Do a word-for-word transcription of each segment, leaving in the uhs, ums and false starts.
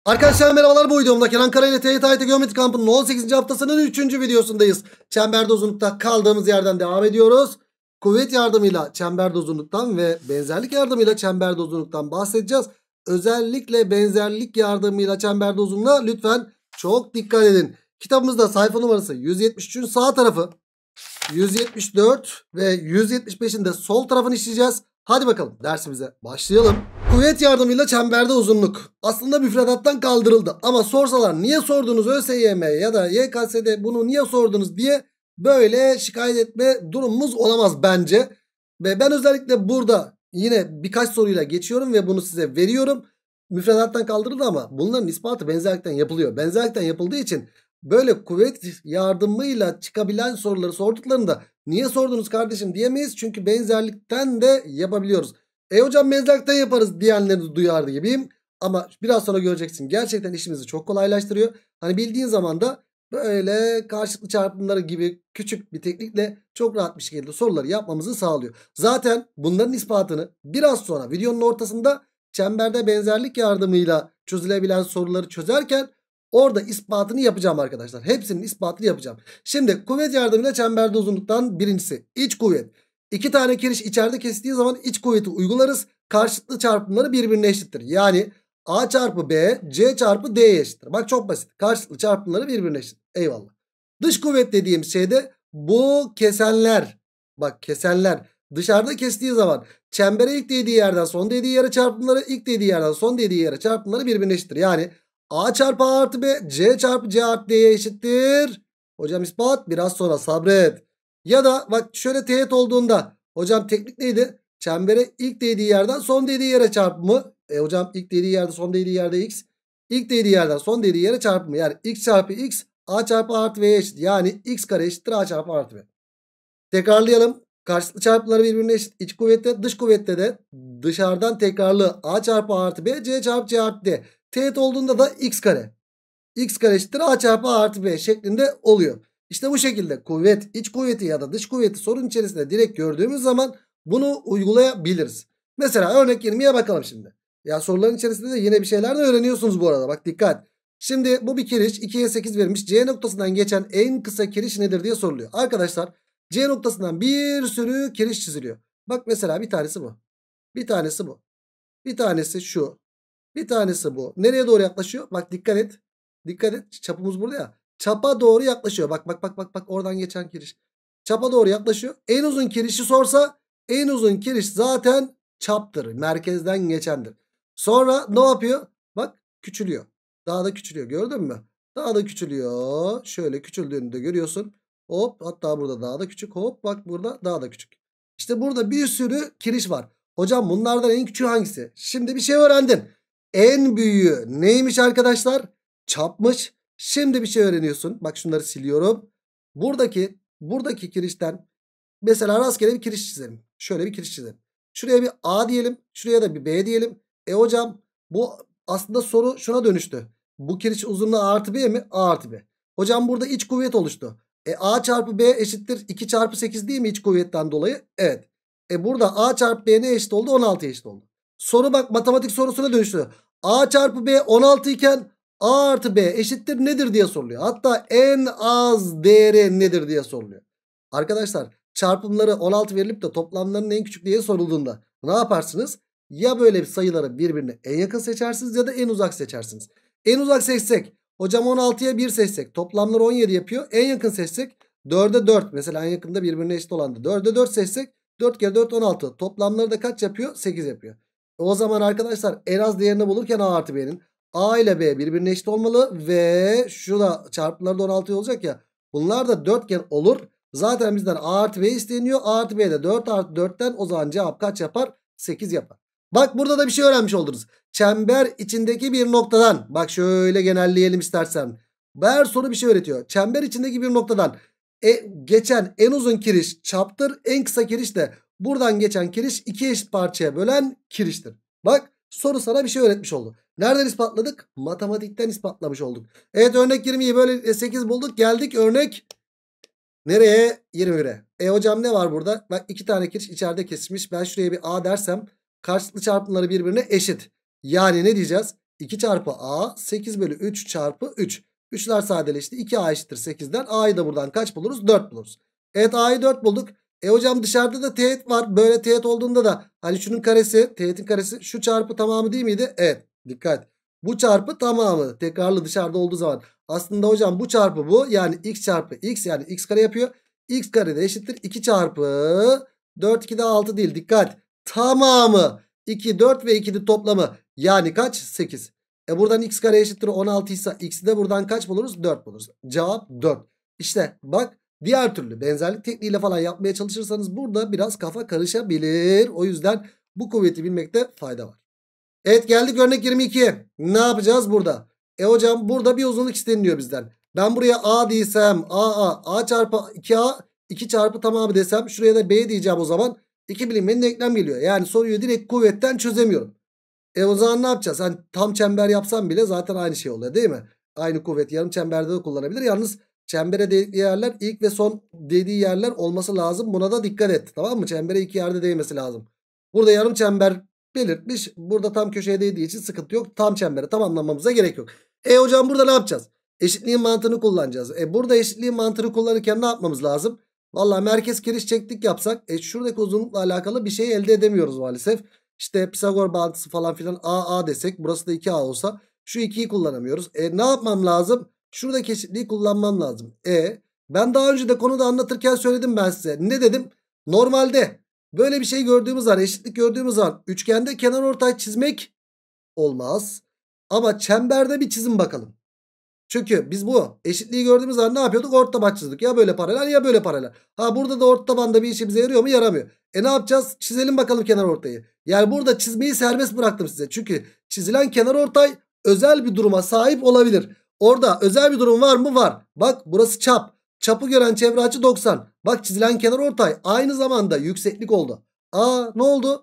Arkadaşlar merhabalar, bu videomda Kenan Kara ile T Y T A Y T Geometri Kampı'nın on sekizinci haftasının üçüncü videosundayız. Çemberde uzunlukta kaldığımız yerden devam ediyoruz. Kuvvet yardımıyla çemberde uzunluktan ve benzerlik yardımıyla çemberde uzunluktan bahsedeceğiz. Özellikle benzerlik yardımıyla çemberde uzunluğa lütfen çok dikkat edin. Kitabımızda sayfa numarası yüz yetmiş üçün sağ tarafı, yüz yetmiş dört ve yüz yetmiş beşin de sol tarafını işleyeceğiz. Hadi bakalım dersimize başlayalım. Kuvvet yardımıyla çemberde uzunluk aslında müfredattan kaldırıldı. Ama sorsalar niye sordunuz ÖSYM ya da Y K S'de bunu niye sordunuz diye böyle şikayet etme durumumuz olamaz bence. Ve ben özellikle burada yine birkaç soruyla geçiyorum ve bunu size veriyorum. Müfredattan kaldırıldı ama bunların ispatı benzerlikten yapılıyor. Benzerlikten yapıldığı için böyle kuvvet yardımıyla çıkabilen soruları sorduklarında niye sordunuz kardeşim diyemeyiz. Çünkü benzerlikten de yapabiliyoruz. E hocam benzerlikten yaparız diyenleri duyardı gibiyim. Ama biraz sonra göreceksin, gerçekten işimizi çok kolaylaştırıyor. Hani bildiğin zaman da böyle karşılıklı çarpımları gibi küçük bir teknikle çok rahat bir şekilde soruları yapmamızı sağlıyor. Zaten bunların ispatını biraz sonra videonun ortasında çemberde benzerlik yardımıyla çözülebilen soruları çözerken orada ispatını yapacağım arkadaşlar. Hepsinin ispatını yapacağım. Şimdi kuvvet yardımıyla çemberde uzunluktan birincisi iç kuvvet. İki tane kiriş içeride kestiği zaman iç kuvveti uygularız. Karşılıklı çarpımları birbirine eşittir. Yani A çarpı B C çarpı D'ye eşittir. Bak çok basit. Karşılıklı çarpımları birbirine eşit. Eyvallah. Dış kuvvet dediğim şeyde bu kesenler. Bak kesenler dışarıda kestiği zaman çembere ilk değdiği yerden son değdiği yere çarpımları, ilk değdiği yerden son değdiği yere çarpımları birbirine eşittir. Yani A çarpı A artı B C çarpı C artı D'ye eşittir. Hocam ispat biraz sonra, sabret. Ya da bak şöyle teğet olduğunda hocam teknik neydi? Çembere ilk değdiği yerden son değdiği yere çarpımı. E hocam ilk değdiği yerde son değdiği yerde x. İlk değdiği yerden son değdiği yere çarpımı. Yani x çarpı x a çarpı a artı b'ye eşit. Yani x kare eşittir a çarpı a artı b. Tekrarlayalım. Karşılıklı çarpımları birbirine eşit. İç kuvvette dış kuvvette de dışarıdan tekrarlı a çarpı a artı b c çarpı c artı d. Teğet olduğunda da x kare. X kare eşittir a çarpı a artı b şeklinde oluyor. İşte bu şekilde kuvvet, iç kuvveti ya da dış kuvveti sorun içerisinde direkt gördüğümüz zaman bunu uygulayabiliriz. Mesela örnek yirmiye bakalım şimdi. Ya soruların içerisinde de yine bir şeyler de öğreniyorsunuz bu arada. Bak dikkat. Şimdi bu bir kiriş, ikiye sekiz verilmiş. C noktasından geçen en kısa kiriş nedir diye soruluyor. Arkadaşlar C noktasından bir sürü kiriş çiziliyor. Bak mesela bir tanesi bu. Bir tanesi bu. Bir tanesi şu. Bir tanesi bu. Nereye doğru yaklaşıyor? Bak dikkat et. Dikkat et. Çapımız burada ya. Çapa doğru yaklaşıyor. Bak bak bak bak bak oradan geçen kiriş. Çapa doğru yaklaşıyor. En uzun kirişi sorsa en uzun kiriş zaten çaptır. Merkezden geçendir. Sonra ne yapıyor? Bak küçülüyor. Daha da küçülüyor. Gördün mü? Daha da küçülüyor. Şöyle küçüldüğünü de görüyorsun. Hop, hatta burada daha da küçük. Hop, bak burada daha da küçük. İşte burada bir sürü kiriş var. Hocam bunlardan en küçüğü hangisi? Şimdi bir şey öğrendin. En büyüğü neymiş arkadaşlar? Çapmış. Şimdi bir şey öğreniyorsun. Bak şunları siliyorum. Buradaki buradaki kirişten mesela rastgele bir kiriş çizelim. Şöyle bir kiriş çizelim. Şuraya bir A diyelim. Şuraya da bir B diyelim. E hocam bu aslında soru şuna dönüştü. Bu kiriş uzunluğu A artı B mi? A artı B. Hocam burada iç kuvvet oluştu. E A çarpı B eşittir iki çarpı sekiz değil mi iç kuvvetten dolayı? Evet. E burada A çarpı B ne eşit oldu? on altıya eşit oldu. Soru bak matematik sorusuna dönüştü. A çarpı B on altı iken A artı B eşittir nedir diye soruluyor. Hatta en az değeri nedir diye soruluyor. Arkadaşlar çarpımları on altı verilip de toplamlarının en küçük diye sorulduğunda ne yaparsınız? Ya böyle bir sayıları birbirine en yakın seçersiniz ya da en uzak seçersiniz. En uzak seçsek hocam on altıya bir seçsek toplamları on yedi yapıyor. En yakın seçsek dörde dört, mesela en yakında birbirine eşit olandı. dörde dört seçsek dört kere dört on altı. Toplamları da kaç yapıyor? sekiz yapıyor. O zaman arkadaşlar en az değerini bulurken A artı B'nin A ile B birbirine eşit olmalı ve şurada çarpımları da on altı olacak ya. Bunlar da dörtgen olur. Zaten bizden A artı B isteniyor. A artı B de dört artı dörtten, o zaman cevap kaç yapar? sekiz yapar. Bak burada da bir şey öğrenmiş oldunuz. Çember içindeki bir noktadan. Bak şöyle genelleyelim istersen. Her soru bir şey öğretiyor. Çember içindeki bir noktadan e, geçen en uzun kiriş çaptır. En kısa kiriş de buradan geçen kiriş iki eşit parçaya bölen kiriştir. Bak soru sana bir şey öğretmiş oldu. Nereden ispatladık? Matematikten ispatlamış olduk. Evet, örnek yirmiyi böyle sekiz bulduk. Geldik örnek nereye? yirmi bire. E hocam ne var burada? Bak iki tane kiriş içeride kesişmiş. Ben şuraya bir A dersem karşılıklı çarpımları birbirine eşit. Yani ne diyeceğiz? iki çarpı A sekiz bölü üç çarpı üç. üçler sadeleşti. iki A eşittir sekizden. A'yı da buradan kaç buluruz? dört buluruz. Evet, A'yı dört bulduk. E hocam dışarıda da teğet var. Böyle teğet olduğunda da hani şunun karesi, teğetin karesi şu çarpı tamamı değil miydi? Evet, dikkat. Bu çarpı tamamı tekrarlı dışarıda olduğu zaman. Aslında hocam bu çarpı bu. Yani x çarpı x, yani x kare yapıyor. X kare de eşittir iki çarpı dört, iki de altı değil. Dikkat. Tamamı. iki, dört ve ikinin toplamı. Yani kaç? sekiz. E buradan x kare eşittir on altı ise x'i de buradan kaç buluruz? dört buluruz. Cevap dört. İşte bak, diğer türlü benzerlik tekniğiyle falan yapmaya çalışırsanız burada biraz kafa karışabilir. O yüzden bu kuvveti bilmekte fayda var. Evet, geldik örnek yirmi ikiye. Ne yapacağız burada? E hocam burada bir uzunluk isteniliyor bizden. Ben buraya A diysem A A A çarpı iki A iki çarpı tamamı desem, şuraya da B diyeceğim o zaman. iki bilinmenin denklem geliyor. Yani soruyu direkt kuvvetten çözemiyorum. E o zaman ne yapacağız? Hani tam çember yapsam bile zaten aynı şey oluyor değil mi? Aynı kuvvet yarım çemberde de kullanabilir. Yalnız çembere değdiği yerler ilk ve son dediği yerler olması lazım. Buna da dikkat et. Tamam mı? Çembere iki yerde değmesi lazım. Burada yarım çember belirtmiş. Burada tam köşeye değdiği için sıkıntı yok. Tam çembere tamamlamamıza gerek yok. E hocam burada ne yapacağız? Eşitliğin mantığını kullanacağız. E burada eşitliğin mantığını kullanırken ne yapmamız lazım? Vallahi merkez kiriş çektik yapsak e şuradaki uzunlukla alakalı bir şey elde edemiyoruz maalesef. İşte Pisagor bağıntısı falan filan A A desek, burası da iki A olsa şu ikiyi kullanamıyoruz. E ne yapmam lazım? Şuradaki eşitliği kullanmam lazım. E ben daha önce de konuda anlatırken söyledim ben size. Ne dedim? Normalde böyle bir şey gördüğümüz zaman, eşitlik gördüğümüz zaman üçgende kenarortay çizmek olmaz. Ama çemberde bir çizim bakalım. Çünkü biz bu eşitliği gördüğümüz zaman ne yapıyorduk? Ortaban çizdik. Ya böyle paralel ya böyle paralel. Ha burada da ortabanda bir işimize yarıyor mu? Yaramıyor. E ne yapacağız? Çizelim bakalım kenarortayı. Yani burada çizmeyi serbest bıraktım size. Çünkü çizilen kenarortay özel bir duruma sahip olabilir. Orada özel bir durum var mı? Var. Bak burası çap. Çapı gören çevre açı doksan. Bak çizilen kenarortay aynı zamanda yükseklik oldu. Aa ne oldu?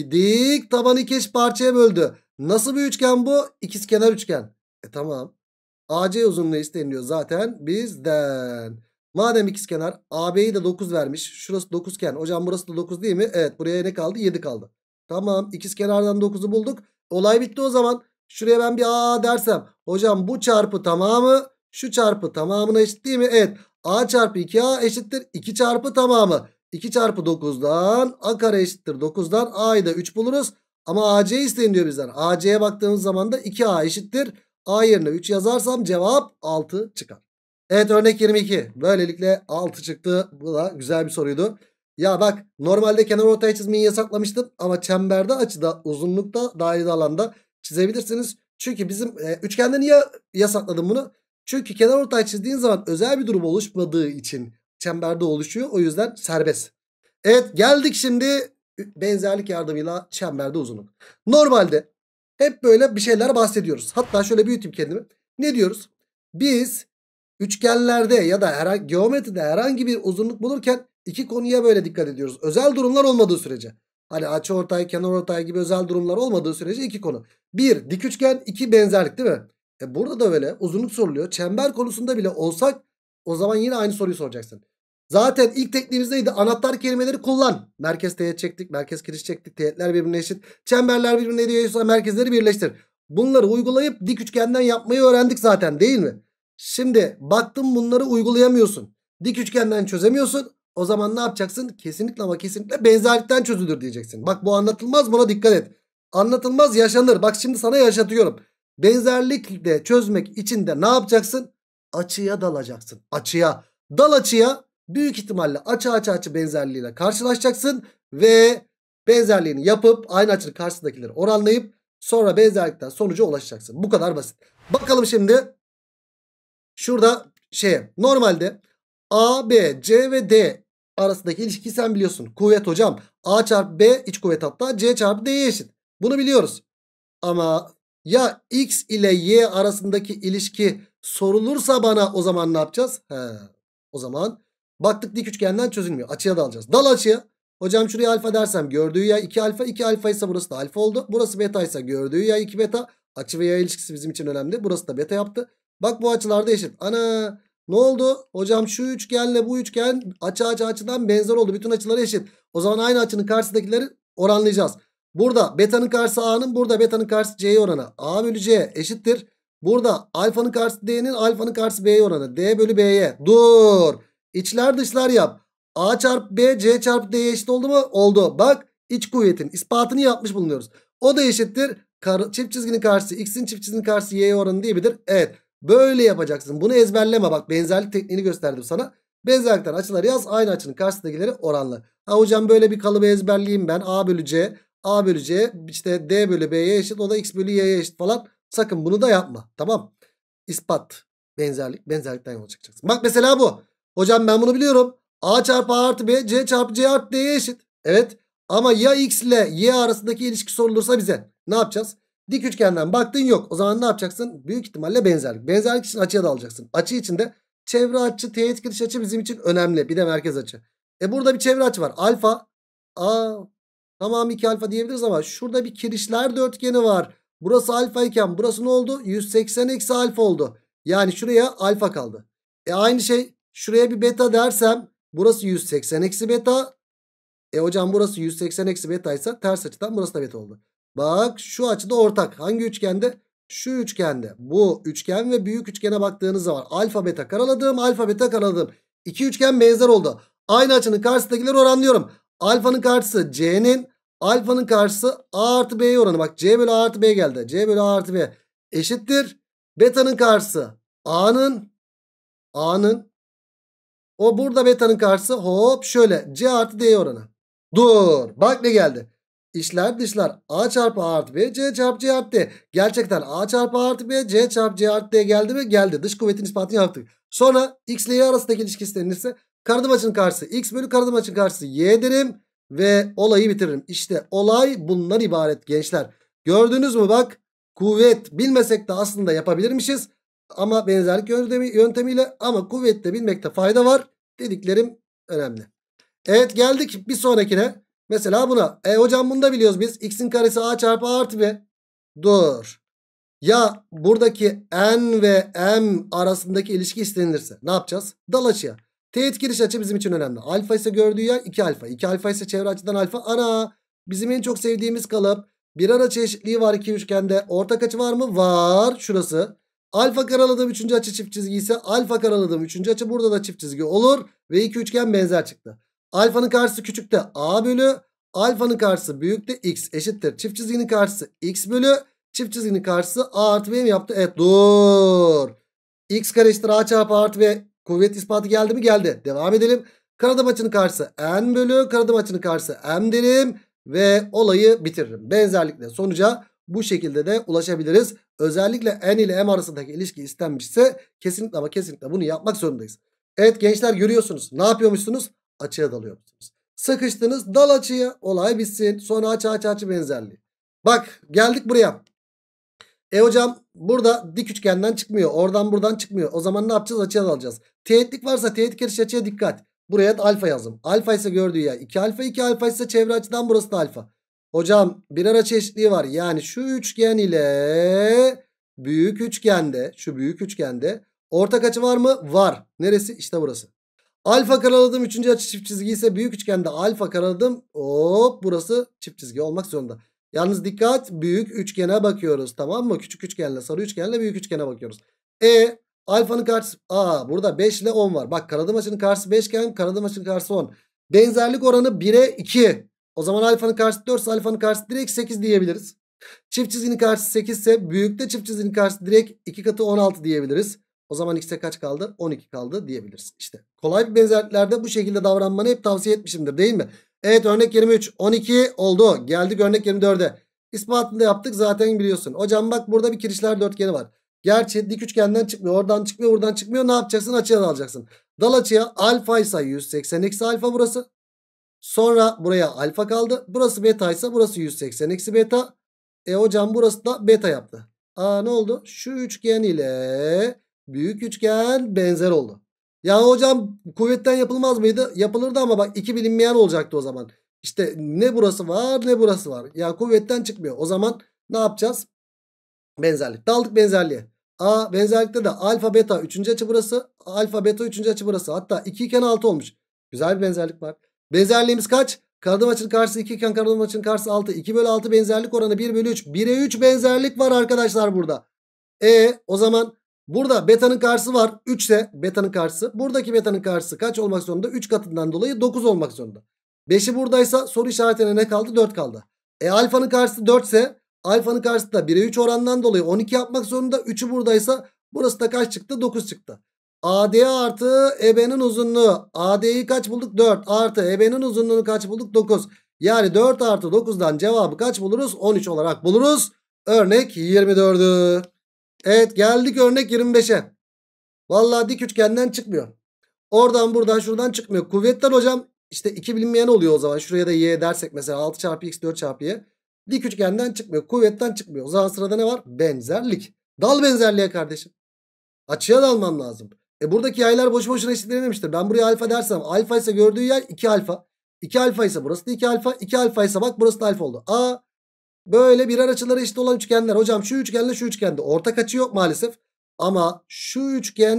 Dik tabanı iki eş parçaya böldü. Nasıl bir üçgen bu? İkizkenar üçgen. E tamam. A C uzunluğu isteniliyor zaten bizden. Madem ikizkenar, A B'yi de dokuz vermiş. Şurası dokuzken. Hocam burası da dokuz değil mi? Evet, buraya ne kaldı? yedi kaldı. Tamam, ikizkenardan dokuzu bulduk. Olay bitti o zaman. Şuraya ben bir A A dersem. Hocam bu çarpı tamamı şu çarpı tamamına eşit değil mi? Evet. A çarpı iki A eşittir iki çarpı tamamı. iki çarpı dokuzdan A kare eşittir dokuzdan A'yı da üç buluruz. Ama A C isteniyor bizden. A C'ye baktığımız zaman da iki A eşittir. A yerine üç yazarsam cevap altı çıkar. Evet, örnek yirmi iki. Böylelikle altı çıktı. Bu da güzel bir soruydu. Ya bak, normalde kenarortay çizmeyi yasaklamıştım. Ama çemberde, açıda, uzunlukta, daireli alanda çizebilirsiniz. Çünkü bizim e, üçgende niye yasakladım bunu? Çünkü kenarortay çizdiğin zaman özel bir durum oluşmadığı için çemberde oluşuyor. O yüzden serbest. Evet, geldik şimdi benzerlik yardımıyla çemberde uzunluk. Normalde hep böyle bir şeyler bahsediyoruz. Hatta şöyle büyüteyim kendimi. Ne diyoruz? Biz üçgenlerde ya da herhangi, geometride herhangi bir uzunluk bulurken iki konuya böyle dikkat ediyoruz. Özel durumlar olmadığı sürece. Hani açıortay, kenarortay gibi özel durumlar olmadığı sürece iki konu. Bir dik üçgen, iki benzerlik değil mi? E burada da öyle uzunluk soruluyor. Çember konusunda bile olsak o zaman yine aynı soruyu soracaksın. Zaten ilk tekniğimiz neydi? Anahtar kelimeleri kullan. Merkez teğet çektik. Merkez kiriş çektik. Teğetler birbirine eşit. Çemberler birbirine ediyorsa merkezleri birleştir. Bunları uygulayıp dik üçgenden yapmayı öğrendik zaten değil mi? Şimdi baktım bunları uygulayamıyorsun. Dik üçgenden çözemiyorsun. O zaman ne yapacaksın? Kesinlikle ama kesinlikle benzerlikten çözülür diyeceksin. Bak bu anlatılmaz, buna dikkat et. Anlatılmaz yaşanır. Bak şimdi sana yaşatıyorum. Benzerlikle çözmek için de ne yapacaksın? Açıya dalacaksın. Açıya. Dal açıya. Büyük ihtimalle açı açı açı benzerliğiyle karşılaşacaksın ve benzerliğini yapıp aynı açının karşısındakileri oranlayıp sonra benzerlikten sonuca ulaşacaksın. Bu kadar basit. Bakalım şimdi şurada şeye, normalde A, B, C ve D arasındaki ilişkiyi sen biliyorsun. Kuvvet hocam. A çarpı B iç kuvvet, hatta C çarpı D'ye eşit. Bunu biliyoruz. Ama ya X ile Y arasındaki ilişki sorulursa bana, o zaman ne yapacağız? He, o zaman baktık dik üçgenden çözülmüyor. Açıya da alacağız. Dal açıya. Hocam şuraya alfa dersem gördüğü yay iki alfa. iki alfa ise burası da alfa oldu. Burası beta ise gördüğü yay iki beta. Açı ve yay ilişkisi bizim için önemli. Burası da beta yaptı. Bak bu açılar da eşit. Ana ne oldu? Hocam şu üçgenle bu üçgen açı açı açıdan benzer oldu. Bütün açıları eşit. O zaman aynı açının karşısındakileri oranlayacağız. Burada beta'nın karşısı A'nın, burada beta'nın karşısı C'ye oranı. A bölü C eşittir. Burada alfanın karşısı D'nin, alfanın karşısı B'ye oranı. D bölü B'ye. Dur. İçler dışlar yap. A çarpı B, C çarpı D'ye eşit oldu mu? Oldu. Bak, iç kuvvetin ispatını yapmış bulunuyoruz. O da eşittir. Kar çift çizginin karşısı X'in, çift çizginin karşısı Y'ye oranı diyebilir. Evet. Böyle yapacaksın. Bunu ezberleme bak. Benzerlik tekniğini gösterdim sana. Benzerlikten açıları yaz. Aynı açının karşısındakileri oranlı. Ha hocam, böyle bir kalıbı ezberleyeyim ben. A bölü C. A bölü C işte D bölü B'ye eşit. O da X bölü Y'ye eşit falan. Sakın bunu da yapma. Tamam. İspat. Benzerlik. Benzerlikten yola çıkacaksın. Bak mesela bu. Hocam ben bunu biliyorum. A çarpı A artı B. C çarpı C artı D'ye eşit. Evet. Ama ya X ile Y arasındaki ilişki sorulursa bize ne yapacağız? Dik üçgenden baktın yok. O zaman ne yapacaksın? Büyük ihtimalle benzerlik. Benzerlik için açıya da alacaksın. Açı içinde çevre açı, teğet giriş açı bizim için önemli. Bir de merkez açı. E burada bir çevre açı var. Alfa. Aa, tamam, iki alfa diyebiliriz ama şurada bir kirişler dörtgeni var. Burası alfa iken burası ne oldu? yüz seksen eksi alfa oldu. Yani şuraya alfa kaldı. E aynı şey şuraya bir beta dersem burası yüz seksen eksi beta. E hocam burası yüz seksen eksi beta ise ters açıdan burası da beta oldu. Bak, şu açıda ortak. Hangi üçgende? Şu üçgende. Bu üçgen ve büyük üçgene baktığınız zaman alfa beta karaladım, alfa beta karaladım. İki üçgen benzer oldu. Aynı açının karşısındakileri oranlıyorum. Alfanın karşısı C'nin, alfanın karşısı A artı B'ye oranı. Bak, C bölü A artı B geldi. C bölü A artı B eşittir. Beta'nın karşısı A'nın, A'nın. O burada beta'nın karşısı hop şöyle C artı D'ye oranı. Dur. Bak ne geldi. İçler dışlar. A çarpı A artı B. C çarpı C artı D. Gerçekten A çarpı A artı B. C çarpı C artı D geldi mi? Geldi. Dış kuvvetin ispatını yaptık. Sonra X ile Y arasındaki ilişki istenirse karadım açının karşısı X bölü karadım açının karşısı Y derim. Ve olayı bitiririm. İşte olay bundan ibaret gençler. Gördünüz mü bak. Kuvvet bilmesek de aslında yapabilirmişiz. Ama benzerlik yöntemi, yöntemiyle ama kuvvetle bilmekte fayda var. Dediklerim önemli. Evet, geldik bir sonrakine. Mesela buna. E hocam bunu da biliyoruz biz. X'in karesi A çarpı A artı B. Dur. Ya buradaki N ve M arasındaki ilişki istenilirse ne yapacağız? Dal açıya. Teğet giriş açı bizim için önemli. Alfa ise gördüğü yer iki alfa. iki alfa ise çevre açıdan alfa. Ana. Bizim en çok sevdiğimiz kalıp. Bir açı eşitliği var iki üçgende. Ortak açı var mı? Var. Şurası. Alfa karaladığım üçüncü açı çift çizgi ise alfa karaladığım üçüncü açı burada da çift çizgi olur. Ve iki üçgen benzer çıktı. Alfanın karşısı küçükte A bölü. Alfanın karşısı büyükte X eşittir. Çift çizginin karşısı X bölü. Çift çizginin karşısı A artı B mi yaptı? Evet, dur. X kare eşittir A çarpı A artı B. Kuvvet ispatı geldi mi? Geldi. Devam edelim. Karadım açının karşısı N bölü. Karadım açının karşısı M derim. Ve olayı bitiririm. Benzerlikle sonuca bu şekilde de ulaşabiliriz. Özellikle N ile M arasındaki ilişki istenmişse kesinlikle ama kesinlikle bunu yapmak zorundayız. Evet gençler, görüyorsunuz. Ne yapıyormuşsunuz? Açıya dalıyormuşsunuz. Sıkıştınız, dal açıya. Olay bitsin. Sonra açı açı açı benzerliği. Bak, geldik buraya. E hocam burada dik üçgenden çıkmıyor. Oradan buradan çıkmıyor. O zaman ne yapacağız? Açıya dalacağız. Teğetlik varsa teğet giriş açıya dikkat. Buraya da alfa yazdım. Alfa ise gördüğü yer iki alfa. iki alfa ise çevre açıdan burası da alfa. Hocam birer açı eşitliği var. Yani şu üçgen ile büyük üçgende, şu büyük üçgende ortak açı var mı? Var. Neresi? İşte burası. Alfa karaladım üçüncü açı çift çizgi ise büyük üçgende alfa karaladım. Hop, burası çift çizgi olmak zorunda. Yalnız dikkat, büyük üçgene bakıyoruz, tamam mı? Küçük üçgenle sarı üçgenle büyük üçgene bakıyoruz. E alfanın karşısı, aa burada beş ile on var. Bak, karadım açının karşısı beş iken karadım açının karşısı on. Benzerlik oranı bire iki. O zaman alfanın karşısı dört ise alfanın karşısı direkt sekiz diyebiliriz. Çift çizginin karşısı sekiz ise büyükte çift çizginin karşısı direkt iki katı on altı diyebiliriz. O zaman x'e kaç kaldı? on iki kaldı diyebiliriz. İşte kolay bir benzerliklerde bu şekilde davranmanı hep tavsiye etmişimdir, değil mi? Evet, örnek yirmi üç. on iki oldu. Geldik örnek yirmi dörde. İspatını da yaptık zaten, biliyorsun. Hocam bak, burada bir kirişler dörtgeni var. Gerçi dik üçgenden çıkmıyor. Oradan çıkmıyor, buradan çıkmıyor. Ne yapacaksın? Açıya dalacaksın. Dal açıya. Alfa ise yüz seksen eksi alfa burası. Sonra buraya alfa kaldı. Burası beta ise burası yüz seksen eksi beta. E hocam burası da beta yaptı. Aa, ne oldu? Şu üçgen ile büyük üçgen benzer oldu. Ya hocam kuvvetten yapılmaz mıydı? Yapılırdı ama bak, iki bilinmeyen olacaktı o zaman. İşte ne burası var ne burası var. Ya kuvvetten çıkmıyor. O zaman ne yapacağız? Benzerlik. Daldık benzerliğe. A benzerlikte de alfa beta üçüncü açı burası. Alfa beta üçüncü açı burası. Hatta iki iken altı olmuş. Güzel bir benzerlik var. Benzerliğimiz kaç? Karadağ açının karşısı iki iken karadağ açının karşısı altı. iki bölü altı benzerlik oranı bir bölü üç. bire üç benzerlik var arkadaşlar burada. E o zaman burada beta'nın karşısı var. üç ise beta'nın karşısı. Buradaki beta'nın karşısı kaç olmak zorunda? üç katından dolayı dokuz olmak zorunda. beşi buradaysa soru işaretine ne kaldı? dört kaldı. E alfanın karşısı dört ise alfanın karşısı da bire üç oranından dolayı on iki yapmak zorunda. üçü buradaysa burası da kaç çıktı? dokuz çıktı. A D artı E B'nin uzunluğu. A D'yi kaç bulduk? dört. Artı E B'nin uzunluğunu kaç bulduk? dokuz. Yani dört artı dokuzdan cevabı kaç buluruz? on üç olarak buluruz. Örnek yirmi dördü. Evet, geldik örnek yirmi beşe. Vallahi dik üçgenden çıkmıyor. Oradan buradan şuradan çıkmıyor. Kuvvetler hocam işte iki bilinmeyen oluyor o zaman. Şuraya da y dersek mesela altı çarpı x dört çarpı y. Dik üçgenden çıkmıyor. Kuvvetten çıkmıyor. O zaman sırada ne var? Benzerlik. Dal benzerliğe kardeşim. Açıya dalmam lazım. E buradaki yaylar boş boşuna eşitlenememiştir. Ben buraya alfa dersem alfa ise gördüğü yay iki alfa. iki alfa ise burası da iki alfa. iki alfa ise bak burası da alfa oldu. A böyle birer açıları eşit olan üçgenler. Hocam şu üçgenle şu üçgende ortak açı yok maalesef. Ama şu üçgen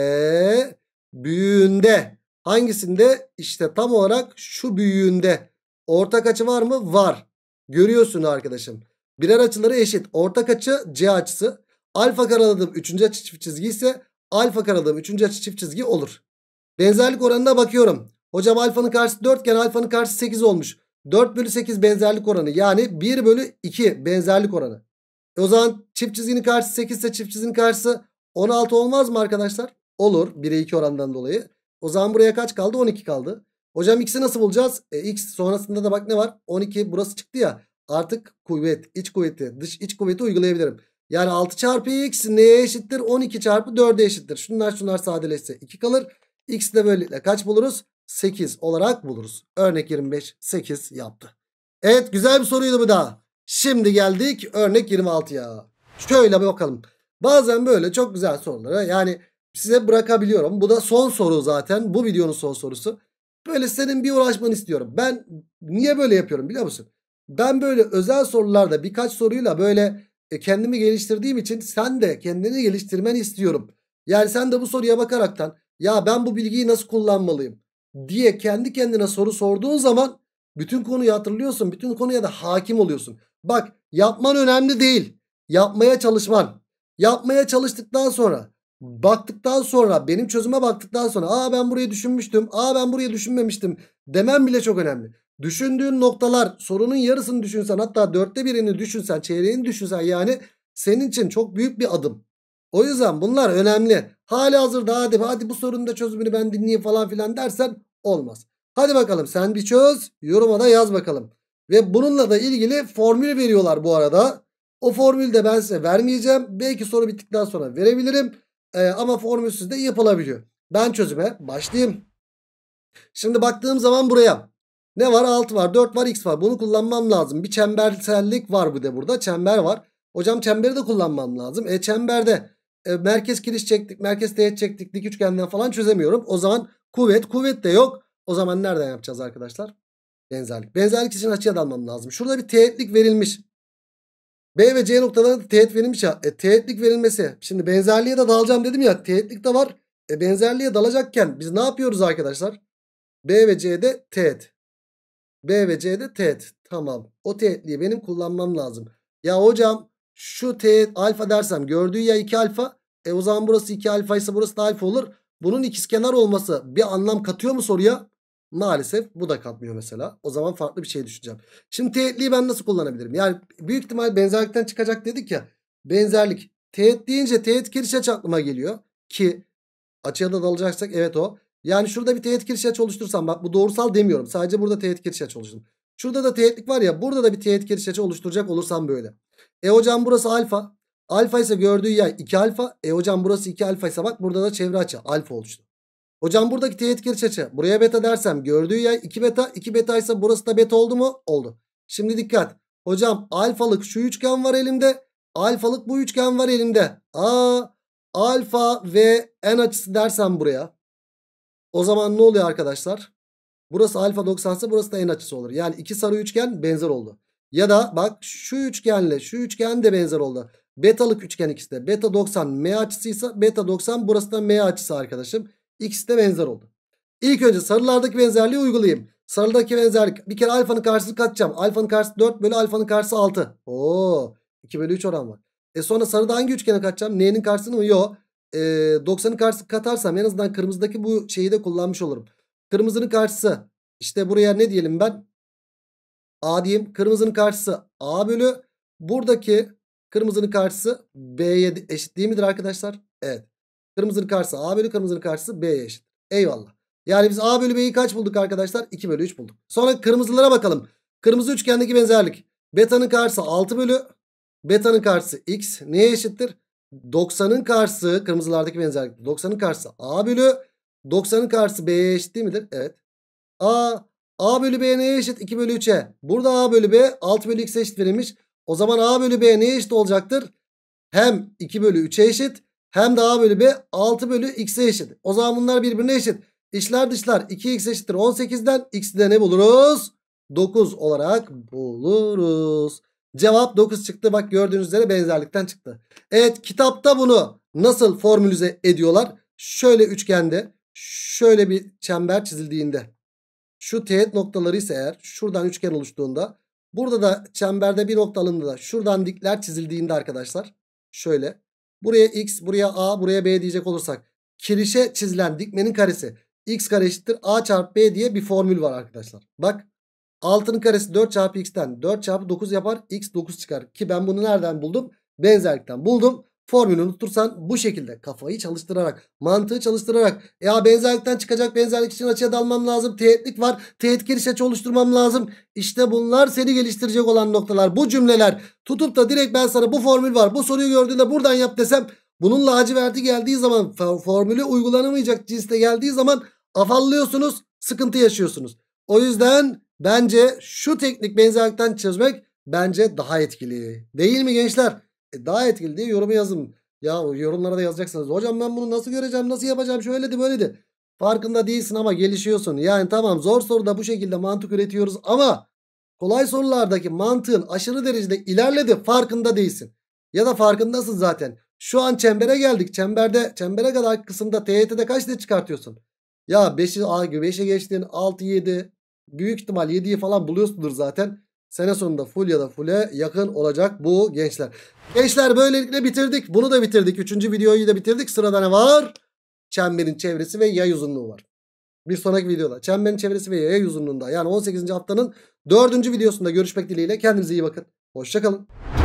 ile büyüğünde hangisinde? İşte tam olarak şu büyüğünde ortak açı var mı? Var. Görüyorsun arkadaşım. Birer açıları eşit. Ortak açı C açısı. Alfa karaladığım üçüncü açı çift çizgi ise alfa karaladığım üçüncü açı çift çizgi olur. Benzerlik oranına bakıyorum. Hocam alfanın karşısı dört iken alfanın karşısı sekiz olmuş. dört bölü sekiz benzerlik oranı. Yani bir bölü iki benzerlik oranı. E o zaman çift çizginin karşısı sekiz ise çift çizginin karşısı on altı olmaz mı arkadaşlar? Olur. bire iki orandan dolayı. O zaman buraya kaç kaldı? on iki kaldı. Hocam x'i nasıl bulacağız? E, x sonrasında da bak ne var? on iki burası çıktı ya. Artık kuvvet, iç kuvveti, dış iç kuvveti uygulayabilirim. Yani altı çarpı x neye eşittir? on iki çarpı dörde eşittir. Şunlar şunlar sadeleşse iki kalır. X de böylelikle kaç buluruz? sekiz olarak buluruz. Örnek yirmi beş sekiz yaptı. Evet, güzel bir soruydu bu da. Şimdi geldik örnek yirmi altıya. Şöyle bir bakalım. Bazen böyle çok güzel soruları yani size bırakabiliyorum. Bu da son soru zaten. Bu videonun son sorusu. Böyle senin bir uğraşmanı istiyorum. Ben niye böyle yapıyorum biliyor musun? Ben böyle özel sorularda birkaç soruyla böyle e, kendimi geliştirdiğim için sen de kendini geliştirmeni istiyorum. Yani sen de bu soruya bakaraktan ya ben bu bilgiyi nasıl kullanmalıyım diye kendi kendine soru sorduğun zaman bütün konuyu hatırlıyorsun. Bütün konuya da hakim oluyorsun. Bak, yapman önemli değil. Yapmaya çalışman. Yapmaya çalıştıktan sonra, baktıktan sonra, benim çözüme baktıktan sonra aa ben burayı düşünmüştüm. Aa ben burayı düşünmemiştim demem bile çok önemli. Düşündüğün noktalar, sorunun yarısını düşünsen, hatta dörtte birini düşünsen, çeyreğini düşünsen yani senin için çok büyük bir adım. O yüzden bunlar önemli. Hali hazırda hadi hadi bu sorunun da çözümünü ben dinleyeyim falan filan dersen olmaz. Hadi bakalım sen bir çöz, yoruma da yaz bakalım. Ve bununla da ilgili formül veriyorlar bu arada. O formülü de ben size vermeyeceğim. Belki soru bittikten sonra verebilirim. Ee, ama formülsüz de yapılabiliyor. Ben çözüme başlayayım. Şimdi baktığım zaman buraya ne var? altı var, dört var, x var. Bunu kullanmam lazım. Bir çembersellik var bu da burada. Çember var. Hocam çemberi de kullanmam lazım. E çemberde e, merkez kiriş çektik, merkez teğet çektik, dik üçgenden falan çözemiyorum. O zaman kuvvet, kuvvet de yok. O zaman nereden yapacağız arkadaşlar? Benzerlik. Benzerlik için açıya dalmam lazım. Şurada bir teğetlik verilmiş. B ve C noktalarında teğet verilmiş ya. E, teğetlik verilmesi. Şimdi benzerliğe de dalacağım dedim ya. Teğetlik de var. E, benzerliğe dalacakken biz ne yapıyoruz arkadaşlar? B ve C'de teğet. B ve C'de teğet. Tamam. O teğetliği benim kullanmam lazım. Ya hocam şu teğet alfa dersem gördüğü ya iki alfa. E o zaman burası iki alfa ise burası da alfa olur. Bunun ikizkenar olması bir anlam katıyor mu soruya? Maalesef bu da katmıyor mesela. O zaman farklı bir şey düşüneceğim. Şimdi teğetliği ben nasıl kullanabilirim? Yani büyük ihtimal benzerlikten çıkacak dedik ya. Benzerlik. Teğet deyince teğet kiriş açı aklıma geliyor. Ki açıya da dalacaksak evet o. Yani şurada bir teğet kiriş açı oluşturursam, bak bu doğrusal demiyorum. Sadece burada teğet kiriş açı oluşturdum. Şurada da teğetlik var ya, burada da bir teğet kiriş açı oluşturacak olursam böyle. E hocam burası alfa. Alfa ise gördüğü yay iki alfa. E hocam burası iki alfa ise bak burada da çevre açı alfa oluştu. Hocam buradaki teğet kiriş açı, buraya beta dersem gördüğü yay iki beta. iki beta ise burası da beta oldu mu? Oldu. Şimdi dikkat. Hocam alfalık şu üçgen var elimde. Alfalık bu üçgen var elimde. Aa, alfa ve n açısı dersem buraya. O zaman ne oluyor arkadaşlar? Burası alfa doksan ise burası da n açısı olur. Yani iki sarı üçgen benzer oldu. Ya da bak şu üçgenle şu üçgen de benzer oldu. Betalık üçgen ikisi de. Beta doksan m açısıysa beta doksan burası da m açısı arkadaşım. İkisi de benzer oldu. İlk önce sarılardaki benzerliği uygulayayım. Sarıdaki benzerlik. Bir kere alfanın karşısını katacağım. Alfanın karşısı dört bölü alfanın karşısı altı. Oo, iki bölü üç oran var. E sonra sarıda hangi üçgene katacağım? N'nin karşısını mı? Yok. E, doksanın karşısını katarsam en azından kırmızıdaki bu şeyi de kullanmış olurum. Kırmızının karşısı. İşte buraya ne diyelim ben? A diyeyim. Kırmızının karşısı A bölü. Buradaki kırmızının karşısı B'ye eşit değil midir arkadaşlar? Evet. Kırmızının karşısı A bölü, kırmızının karşısı B'ye eşit. Eyvallah. Yani biz A bölü B'yi kaç bulduk arkadaşlar? iki bölü üç bulduk. Sonra kırmızılara bakalım. Kırmızı üçgendeki benzerlik. Beta'nın karşısı altı bölü. Beta'nın karşısı X. Neye eşittir? doksanın karşısı, kırmızılardaki benzerlik. doksanın karşısı A bölü. doksanın karşısı B'ye eşit değil midir? Evet. A, A bölü B neye eşit? iki bölü üçe. Burada A bölü B altı bölü X'e eşit verilmiş. O zaman A bölü B neye eşit olacaktır? Hem iki bölü üçe eşit, hem de A bölü B altı bölü X'e eşit. O zaman bunlar birbirine eşit. İçler dışlar iki x eşittir on sekizden X'i de ne buluruz? dokuz olarak buluruz. Cevap dokuz çıktı. Bak gördüğünüz üzere benzerlikten çıktı. Evet, kitapta bunu nasıl formülize ediyorlar? Şöyle üçgende şöyle bir çember çizildiğinde, şu teğet noktaları ise eğer şuradan üçgen oluştuğunda, burada da çemberde bir nokta alındığında şuradan dikler çizildiğinde arkadaşlar, şöyle buraya X, buraya A, buraya B diyecek olursak, kirişe çizilen dikmenin karesi X kare eşittir A çarpı B diye bir formül var arkadaşlar. Bak, altının karesi dört çarpı X'ten dört çarpı dokuz yapar. X dokuz çıkar. Ki ben bunu nereden buldum? Benzerlikten buldum. Formülü unutursan bu şekilde kafayı çalıştırarak, mantığı çalıştırarak, ya benzerlikten çıkacak, benzerlik için açıya dalmam lazım, teğetlik var, teğet giriş açı oluşturmam lazım. İşte bunlar seni geliştirecek olan noktalar. Bu cümleler tutup da direkt ben sana bu formül var, bu soruyu gördüğünde buradan yap desem, bunun laciverti geldiği zaman, formülü uygulanamayacak cinste geldiği zaman afallıyorsunuz, sıkıntı yaşıyorsunuz. O yüzden bence şu teknik, benzerlikten çözmek bence daha etkili. Değil mi gençler? E daha etkili diye yorumu yazın. Ya yorumlara da yazacaksınız. Hocam ben bunu nasıl göreceğim, nasıl yapacağım, şöyledi böyledi. Farkında değilsin ama gelişiyorsun. Yani tamam, zor soruda bu şekilde mantık üretiyoruz ama kolay sorulardaki mantığın aşırı derecede ilerledi, farkında değilsin. Ya da farkındasın zaten. Şu an çembere geldik. Çemberde, çembere kadar kısımda T Y T'de kaç net çıkartıyorsun? Ya beşe beşe geçtin, altı yedi. Büyük ihtimal yediyi falan buluyorsundur zaten. Sene sonunda full ya da full'e yakın olacak bu gençler. Gençler, böylelikle bitirdik. Bunu da bitirdik. Üçüncü videoyu da bitirdik. Sırada ne var? Çemberin çevresi ve yay uzunluğu var. Bir sonraki videoda çemberin çevresi ve yay uzunluğunda, yani on sekizinci haftanın dördüncü videosunda görüşmek dileğiyle. Kendinize iyi bakın. Hoşça kalın.